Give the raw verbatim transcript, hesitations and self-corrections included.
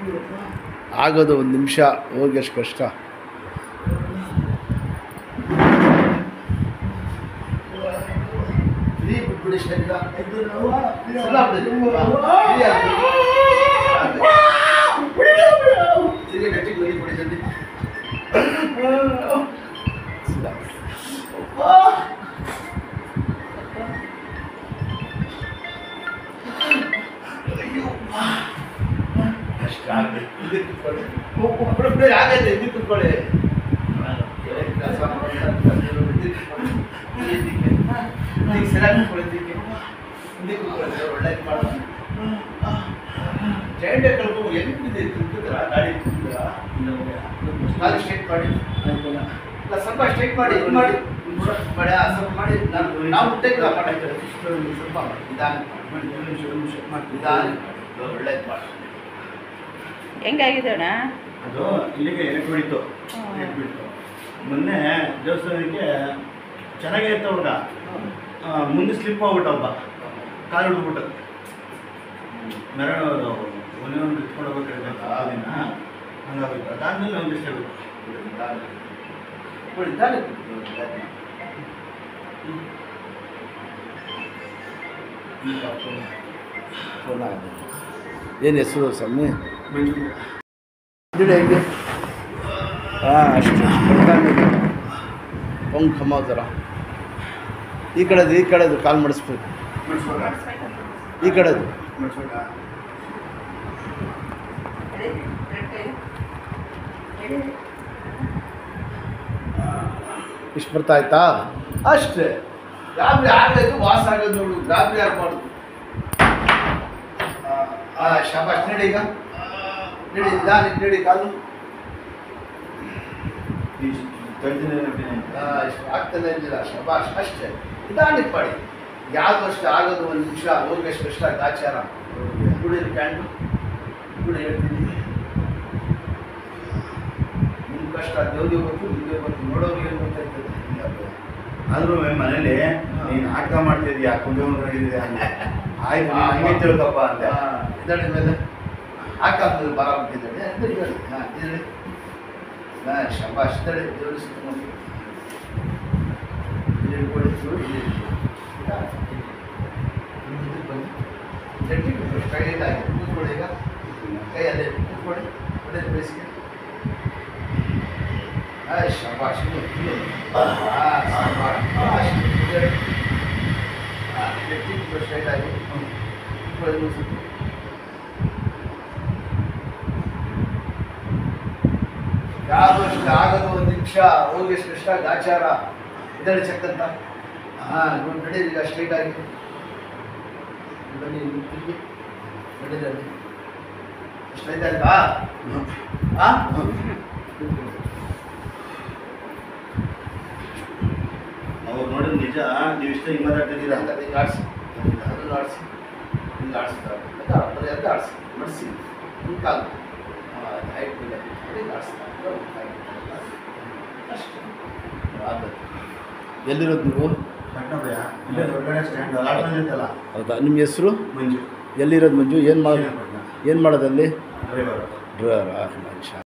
ಆಗೋದು ಒಂದು ನಿಮಿಷ ಹೋಗಿ ಎಷ್ಟು ಕಷ್ಟ. ಸ್ವಲ್ಪ ಸ್ಟ್ರೈಟ್ ಮಾಡಿ ಇದು ಮಾಡಿ ಮಾಡಿ ಸ್ವಲ್ಪ ಮಾಡಿ ನಾವು ಮುಟ್ಟಕ್ಕೆ ಸ್ವಲ್ಪ ನಿಧಾನ ನಿಧಾನ ಒಳ್ಳೇದು ಮಾಡಿ. ಹೆಂಗಾಗಿದೆ ಅಣ್ಣ ಅದು ಇಲ್ಲಿಗೆ ಎಟ್ ಬಿಡಿತು ಎಟ್ ಬಿಡ್ತು. ಮೊನ್ನೆ ದೇವಸ್ಥಾನಕ್ಕೆ ಚೆನ್ನಾಗೇ ಇರ್ತ ಹುಡುಗ ಮುಂದೆ ಸ್ಲಿಪ್ ಆಗ್ಬಿಟ್ಟ ಒಬ್ಬ ಕಾಲು ಹಿಡ್ಬಿಟ್ಟು ಮೆರಳು ಒನೆ ಒಂದು ಇಟ್ಕೊಂಡು ಹೋಗ್ಬೇಕಾದ್ರೆ ದಿನ ಹಂಗಾಗೋಯ್ತು. ಅದಾದ್ಮೇಲೆ ಒಂದಿಷ್ಟು ಹೇಳ್ಬೇಕು ಏನು ಹೆಸರು ಸ್ವಾಮಿ? ಮಂಜು ಹೆಂಗೆ? ಹಾಂ ಅಷ್ಟು ಪಂಗ್ ಖಮ್ಮ ಥರ ಈ ಕಡೆದು ಈ ಕಡೆದು ಕಾಲು ಮಾಡಿಸ್ಬೇಕು. ಮಾಡಿಸ್ಬೇಕಾ ಈ ಕಡೆದು ಮಾಡಿಸ್ಬೇಕಾ ಇಷ್ಟು ಬರ್ತಾ ಆಯ್ತಾ? ಅಷ್ಟೇ. ಗಾಬರಿ ಆಗಬೇಕು, ವಾಸ ಆಗೋದು ನೋಡು. ಗಾಬರಿ ಆಗಬಾರ್ದು. ಹಾಂ ಶಾಬಾಷ್. ನಡಿ ಈಗ ನಡಿ ನಿಧಾನ ನಡಿ ಕಾಲು. ಆಗ್ತಾನೆ ಇದ್ದಿಲ್ಲ. ಶಬಾಷ್. ಅಷ್ಟೇ ನಿಧಾನಕ್ಕೆ ಮಾಡಿ. ಯಾವುದು ಅಷ್ಟು ಆಗೋದು ಒಂದು ನಿಮಿಷ ಹೋಗಷ್ಟು ಕಷ್ಟ ಆಚಾರ. ಕುಡಿಯೋದು ಕ್ಯಾಂಡು ಕುಡಿ ಹೇಳ್ತೀನಿ. ನಿಮ್ಮ ಕಷ್ಟ ದೇವ್ರಿಗೆ ಗೊತ್ತು, ನಿಮಗೆ ಗೊತ್ತು, ನೋಡೋರಿಗೆ ಏನು ಗೊತ್ತಾಯ್ತದೆ. ಆದ್ರೂ ಮನೇಲಿ ನೀನು ಆಟ ಮಾಡ್ತಿದ್ಯಾ ಕುಂದೋಗಿ ನಡೀತಿದ್ಯಾ ಆಯ್ತು ಹಂಗೆ ತಿಳ್ಕಪ್ಪ ಅಂತ ಇದಳಿ ಮೇಲೆ ಹಾಕಾಗ್ತದೆ ಬರ ಬಿಟ್ಟಿದ್ದಾಳೆ. ಹಾಂ ಇದಳಿ ಹಾಂ ಶಬಾಷ್. ಇದಳಿ ದೇವ್ರ ಸುತ್ತ ಜಟ್ಟಿ ಸ್ಟ್ರೈಟ್ ಆಗಿ ಕೂತ್ಕೊಳ್ಳಿ. ಈಗ ಕೈ ಅಲ್ಲೇ ಕೂತ್ಕೊಳ್ಳಿ. ಒಳ್ಳೆ ಬೇಸಿಗೆ. ಹಾಂ ಶಬಾಷ್. ಹಾಂ ಶಬಾಷ್. ಜಟ್ಟಿ ಸ್ಟ್ರೈಟ್ ಆಗಿ ಕೂತ್ಕೊಳ್ಳಿ. ಯಾವ್ದಷ್ಟು ಆಗೋದು ಒಂದು ನಿಮಿಷ ಹೋಗಿ ಕಷ್ಟ ಆಚಾರ. ಇದಳಿ ಚಕ್ಕಂತ. ಹಾಂ ನಡಿ ಈಗ ಸ್ಟ್ರೈಟ್ ಆಗಿ ಬನ್ನಿ ತಿರುಗಿ ನಡೀದಲ್ಲಿ ಸ್ಟ್ರೈಟ್ ಆಯ್ತಾ? ಹಾಂ ಅವ್ರು ನೋಡಿದ್ರೆ ನಿಜ ನೀವು ಇಷ್ಟ ಹಿಂಗೆ ಮಾತಾಡ್ತಿದ್ದೀರಾ ಅಂತ ಹಿಂಗೆ ಆಡಿಸಿ ಅದನ್ನು ಆಡಿಸಿ ಹಿಂಗೆ ಆಡಿಸ್ತಾರೆ. ಬರೀ ಅಂತ ಆಡಿಸಿ ಮಡಿಸಿ ಹಿಂಗೆ ಕಾಲು ಹೈಟ್ ಇಲ್ಲ ಹಿಂಗೆ ಆಡಿಸ್ತಾರೆ. ಅಷ್ಟೇ ಆಗುತ್ತೆ. ಎಲ್ಲಿರೋದು ನೀವು? ಪಟ್ಟಣಭಯ ಇಲ್ಲೇ ಹೊರಗಡೆ ಸ್ಟ್ಯಾಂಡ್ ಆಟೋ ಇರ್ತಲ್ಲ. ಹೌದಾ? ನಿಮ್ಮ ಹೆಸರು? ಮಂಜು. ಎಲ್ಲಿರೋದು ಮಂಜು? ಏನು ಮಾಡೋದು? ಏನು ಮಾಡೋದಲ್ಲಿ? ಡ್ರೈವರ್. ಡ್ರೈವರಾ?